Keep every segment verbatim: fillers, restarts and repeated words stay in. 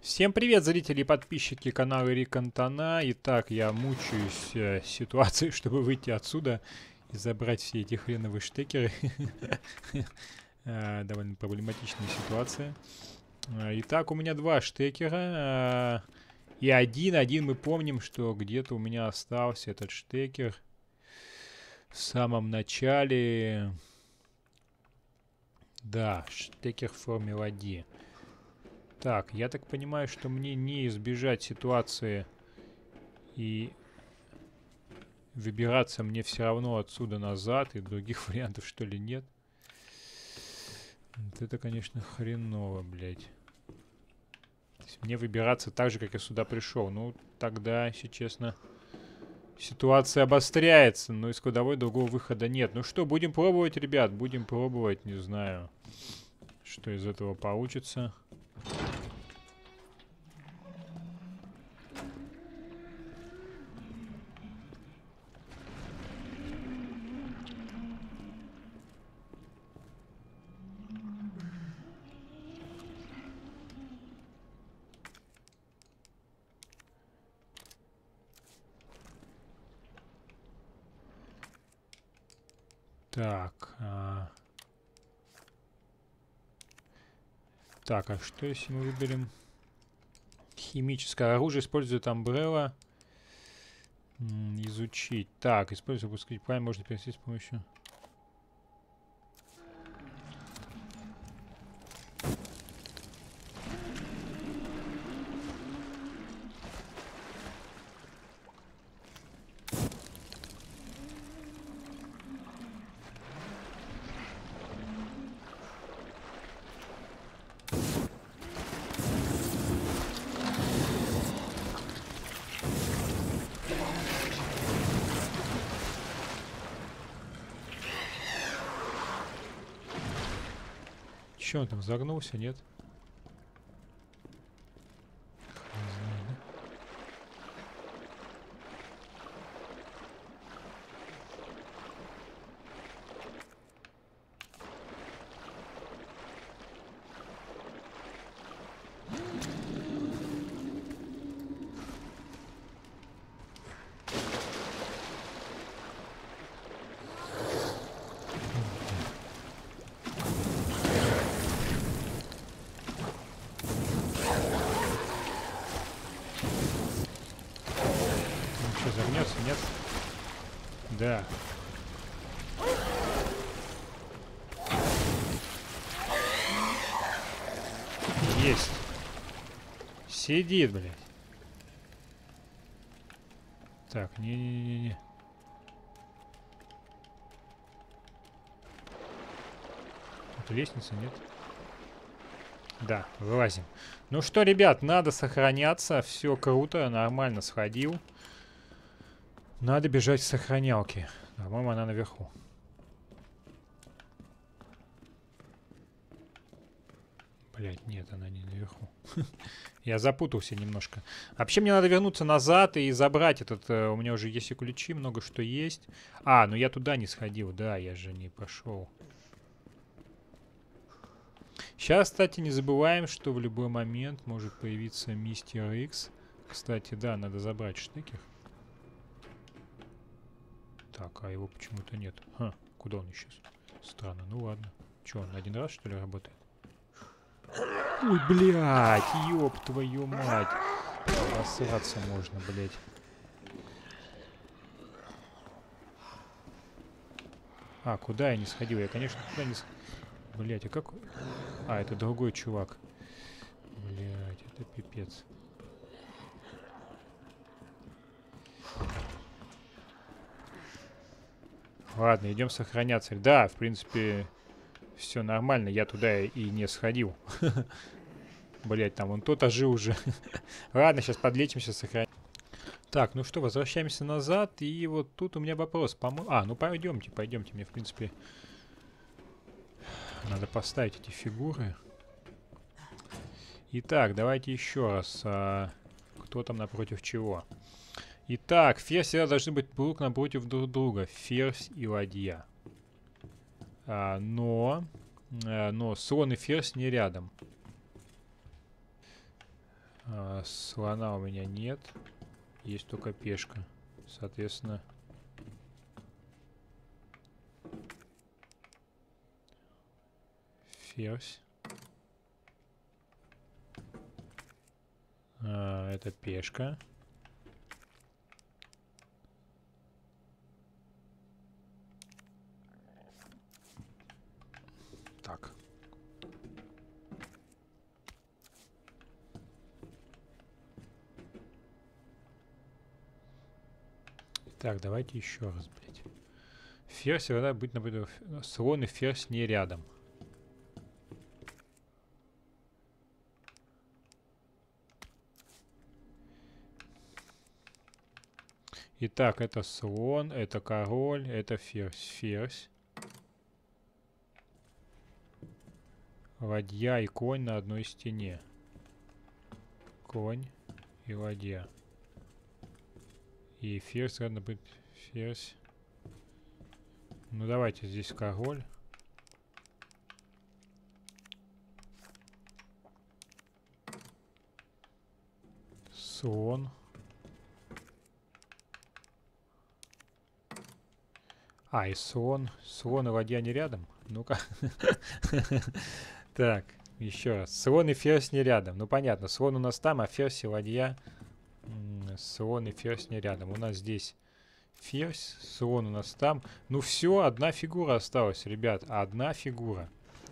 Всем привет, зрители и подписчики канала Рик Антона. Итак, я мучаюсь э, ситуацией, чтобы выйти отсюда и забрать все эти хреновые штекеры. Э, Довольно проблематичная ситуация. Э, Итак, у меня два штекера. э, И один, один мы помним, что где-то у меня остался этот штекер в самом начале. Да, штекер в форме ладьи. Так, я так понимаю, что мне не избежать ситуации и выбираться мне все равно отсюда назад, и других вариантов что ли нет. Вот это, конечно, хреново, блядь. То есть мне выбираться так же, как я сюда пришел. Ну, тогда, если честно, ситуация обостряется, но из кладовой другого выхода нет. Ну что, будем пробовать, ребят, будем пробовать, не знаю, что из этого получится. Так. А... Так, а что если мы выберем химическое оружие, использует Umbrella? М, изучить. Так, используя выпускать правильно можно перенести с помощью... Че он там загнулся, нет? Хрен знает, да? Он что, загнется, нет? Да. Есть. Сидит, блядь. Так, не-не-не-не. Тут лестница, нет? Да, вылазим. Ну что, ребят, надо сохраняться. Все круто, нормально сходил. Надо бежать к сохранялке. По-моему, она наверху. Блять, нет, она не наверху. Я запутался немножко. Вообще мне надо вернуться назад и забрать этот... э, у меня уже есть и ключи, много что есть. А, ну я туда не сходил, да, я же не пошел. Сейчас, кстати, не забываем, что в любой момент может появиться Мистер Икс. Кстати, да, надо забрать штекер. Так, а его почему-то нет. Ха, куда он исчез? Странно, ну ладно. Че, он один раз, что ли, работает? Ой, блядь, ёб твою мать. Обосраться можно, блядь. А, куда я не сходил? Я, конечно, куда не сходил. Блядь, а как... А, это другой чувак. Блядь, это пипец. Ладно, идем сохраняться. Да, в принципе, все нормально. Я туда и не сходил. Блять, там вон тот ожил уже. Ладно, сейчас подлечимся, сохраним. Так, ну что, возвращаемся назад. И вот тут у меня вопрос. Помо... А, ну пойдемте, пойдемте. Мне, в принципе, надо поставить эти фигуры. Итак, давайте еще раз. А, кто там напротив чего? Итак, ферзь всегда должны быть друг напротив друг друга. Ферзь и ладья. А, но... А, но слон и ферзь не рядом. А, слона у меня нет. Есть только пешка. Соответственно... Ферзь. А, это пешка. Так. Так, давайте еще раз, блядь. Ферзь всегда быть, например, слон и ферзь не рядом. Итак, это слон, это король, это ферзь. Ферзь. Ладья и конь на одной стене. Конь и ладья. И ферзь, надо быть ферзь. Ну давайте здесь король. Слон. А, и слон. Слон и ладья не рядом? Ну-ка. Так, еще раз. Слон и ферзь не рядом. Ну понятно, слон у нас там, а ферзь и ладья... Слон и ферзь не рядом. У нас здесь ферзь, слон у нас там. Ну все, одна фигура осталась, ребят. Одна фигура.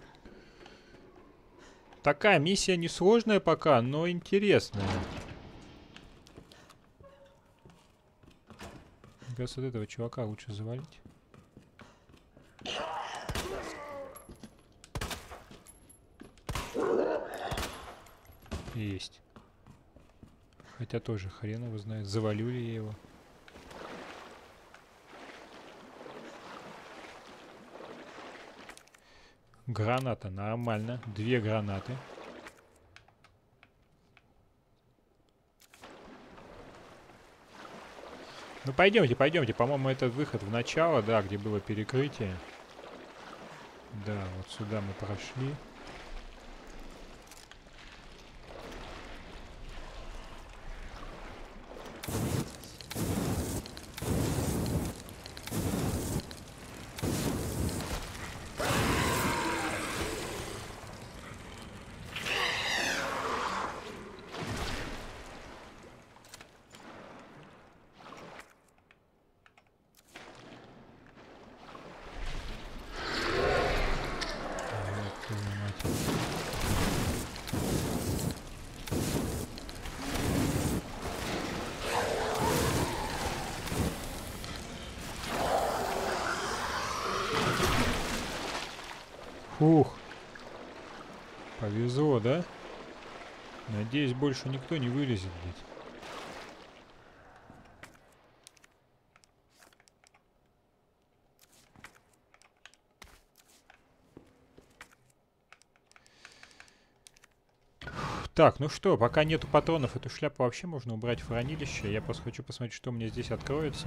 Такая миссия несложная пока, но интересная. Мне кажется, вот этого чувака лучше завалить. Есть. Хотя тоже хрен его знает, завалю ли я его. Граната, нормально. Две гранаты. Ну пойдемте, пойдемте. По-моему, это выход в начало, да, где было перекрытие. Да, вот сюда мы прошли. Фух. Повезло, да? Надеюсь, больше никто не вылезет, блядь. Так, ну что, пока нету патронов, эту шляпу вообще можно убрать в хранилище. Я просто хочу посмотреть, что у меня здесь откроется.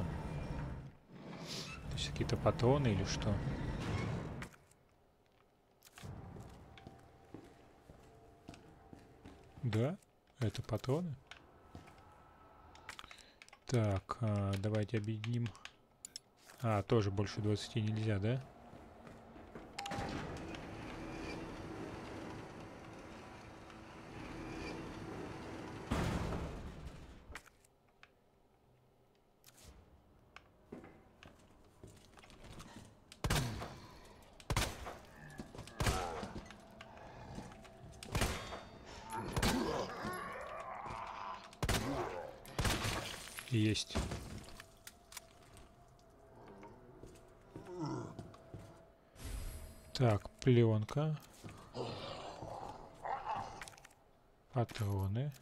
То есть какие-то патроны или что? Да, это патроны. Так, а, давайте объединим. А, тоже больше двадцати нельзя, да? Есть. Так, пленка. Патроны.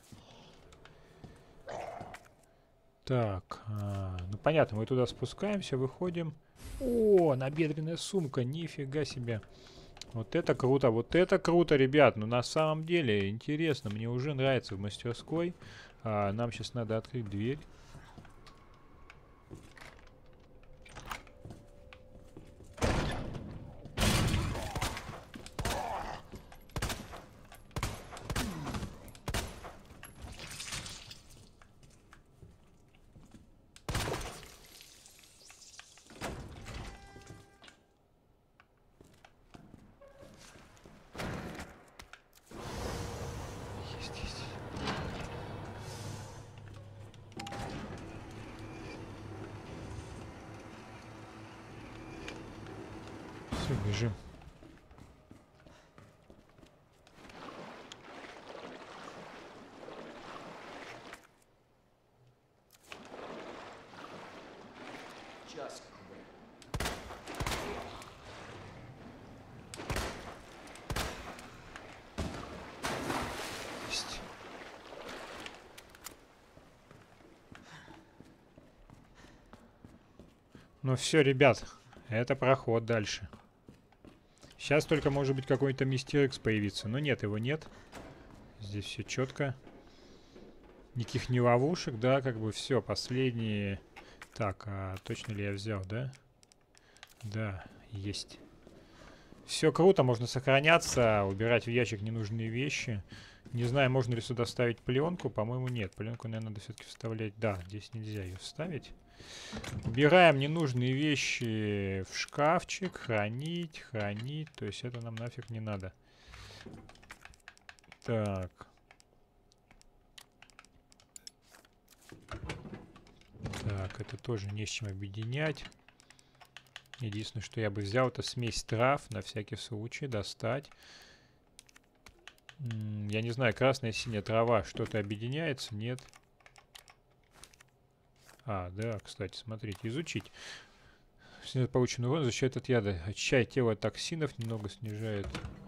Так, а, ну понятно, мы туда спускаемся, выходим. О, набедренная сумка, нифига себе. Вот это круто, вот это круто, ребят. Ну на самом деле интересно, мне уже нравится в мастерской. А, нам сейчас надо открыть дверь. бежим. Ну все, ребят, это проход дальше. Сейчас только может быть какой-то Мистер Икс появиться, но нет, его нет. Здесь все четко. Никаких не ловушек, да, как бы все, последние... Так, а точно ли я взял, да? Да, есть. Все круто, можно сохраняться, убирать в ящик ненужные вещи. Не знаю, можно ли сюда ставить пленку, по-моему, нет. Пленку, наверное, надо все-таки вставлять. Да, здесь нельзя ее вставить. Убираем ненужные вещи в шкафчик, хранить, хранить. То есть это нам нафиг не надо. Так. Так, это тоже не с чем объединять. Единственное, что я бы взял, это смесь трав, на всякий случай, достать. М-м, я не знаю, красная и синяя трава что-то объединяется? Нет. А, да, кстати, смотрите, изучить. Снижает полученный урон, защищает от яда. Очищает тело от токсинов, немного снижает.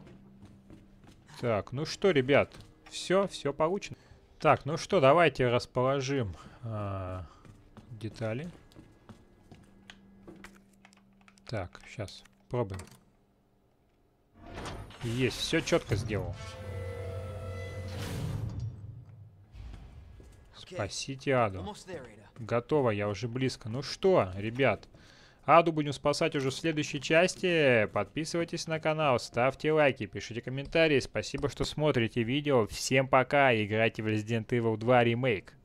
Так, ну что, ребят, все, все получено. Так, ну что, давайте расположим а, детали. Так, сейчас пробуем. Есть, все четко сделал. Спасите Аду. Готово, я уже близко. Ну что, ребят, Аду будем спасать уже в следующей части. Подписывайтесь на канал, ставьте лайки, пишите комментарии. Спасибо, что смотрите видео. Всем пока, играйте в Resident Evil два ремейк.